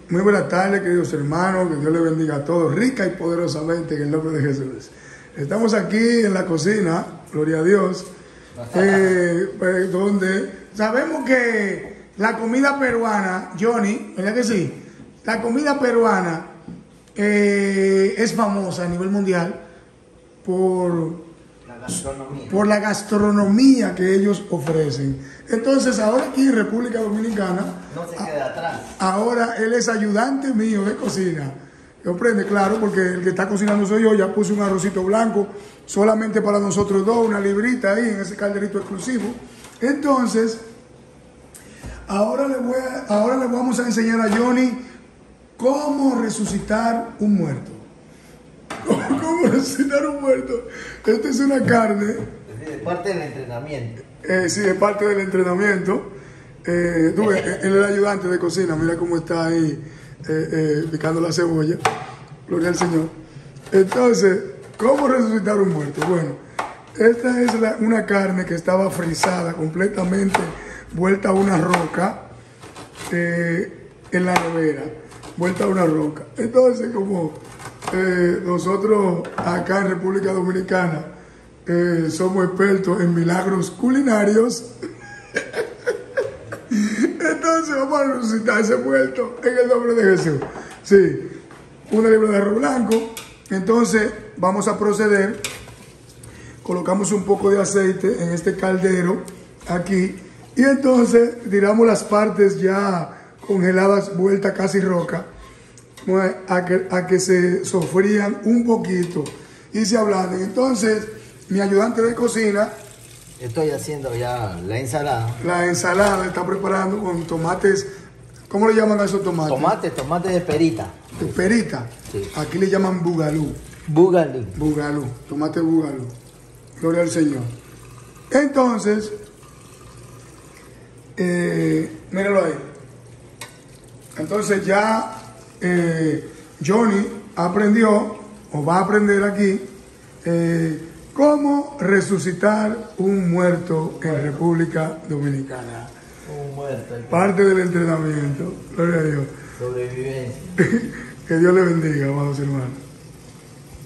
Muy buenas tardes, queridos hermanos, que Dios les bendiga a todos, rica y poderosamente, en el nombre de Jesús. Estamos aquí en la cocina, gloria a Dios, donde sabemos que la comida peruana, Johnny, ¿verdad que sí? La comida peruana es famosa a nivel mundial por la gastronomía que ellos ofrecen. Entonces, ahora aquí en República Dominicana, no se queda atrás. Ahora él es ayudante mío de cocina. ¿Comprende? Claro, porque el que está cocinando soy yo. Ya puse un arrocito blanco solamente para nosotros dos, una librita ahí en ese calderito exclusivo. Entonces, ahora le vamos a enseñar a Johnny cómo resucitar un muerto. ¿Cómo resucitar un muerto? Esta es una carne. Es parte del entrenamiento. Sí, es parte del entrenamiento. Él es el ayudante de cocina. Mira cómo está ahí picando la cebolla. Gloria al Señor. Entonces, ¿cómo resucitar un muerto? Bueno, esta es una carne que estaba frisada completamente, vuelta a una roca en la nevera. Vuelta a una roca. Entonces, como nosotros acá en República Dominicana somos expertos en milagros culinarios, entonces vamos a resucitar ese muerto en el nombre de Jesús. Sí, una libra de arroz blanco. Entonces vamos a proceder. Colocamos un poco de aceite en este caldero aquí y entonces tiramos las partes ya congeladas, vuelta casi roca, a que se sofrían un poquito y se ablanden. Entonces mi ayudante de cocina, estoy haciendo ya la ensalada. La ensalada está preparando con tomates. ¿Cómo le llaman a esos tomates? Tomate de perita. ¿De perita? Sí. Aquí le llaman bugalú. Bugalú. Tomate bugalú. Gloria al Señor. Entonces, míralo ahí. Entonces ya Johnny aprendió, o va a aprender aquí, cómo resucitar un muerto en República Dominicana. Un muerto. Parte del entrenamiento. Gloria a Dios. Sobrevivencia. Que Dios le bendiga, amados hermanos.